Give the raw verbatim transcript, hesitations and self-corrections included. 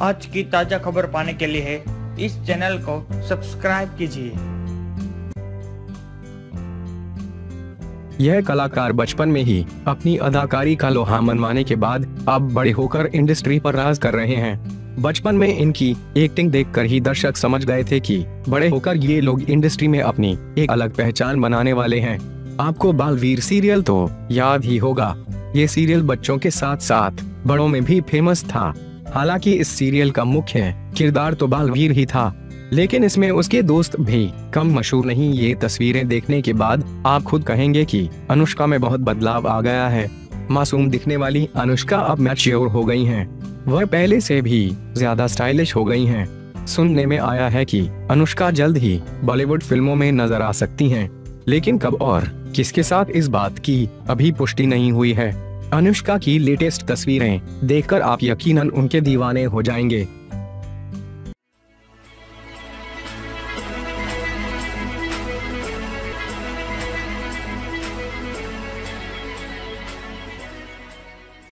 आज की ताजा खबर पाने के लिए इस चैनल को सब्सक्राइब कीजिए। यह कलाकार बचपन में ही अपनी अदाकारी का लोहा मनवाने के बाद अब बड़े होकर इंडस्ट्री पर राज कर रहे हैं। बचपन में इनकी एक्टिंग देखकर ही दर्शक समझ गए थे कि बड़े होकर ये लोग इंडस्ट्री में अपनी एक अलग पहचान बनाने वाले हैं। आपको बालवीर सीरियल तो याद ही होगा। ये सीरियल बच्चों के साथ साथ बड़ों में भी फेमस था। हालांकि इस सीरियल का मुख्य किरदार तो बालवीर ही था, लेकिन इसमें उसके दोस्त भी कम मशहूर नहीं। ये तस्वीरें देखने के बाद आप खुद कहेंगे कि अनुष्का में बहुत बदलाव आ गया है। मासूम दिखने वाली अनुष्का अब मैच्योर हो गई हैं। वह पहले से भी ज्यादा स्टाइलिश हो गई हैं। सुनने में आया है कि अनुष्का जल्द ही बॉलीवुड फिल्मों में नजर आ सकती हैं, लेकिन कब और किसके साथ इस बात की अभी पुष्टि नहीं हुई है। अनुष्का की लेटेस्ट तस्वीरें देखकर आप यकीनन उनके दीवाने हो जाएंगे।